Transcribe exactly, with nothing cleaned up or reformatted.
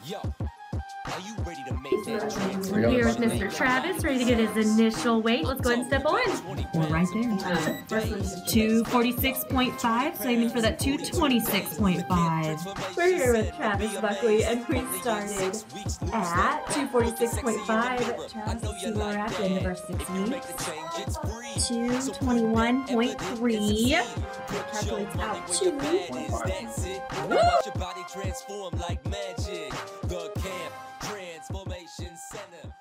We're here with Mister Travis, ready to get his initial weight. Let's go ahead and step on. We're right there. two forty-six point five, so aiming for that two twenty-six point five. We're here with Travis Buckley, and we started at two forty-six point five. Travis, let's see where we're at the end of our six weeks. two twenty-one point three. Calculates out two. Your body transform like magic. The Camp Transformation Center.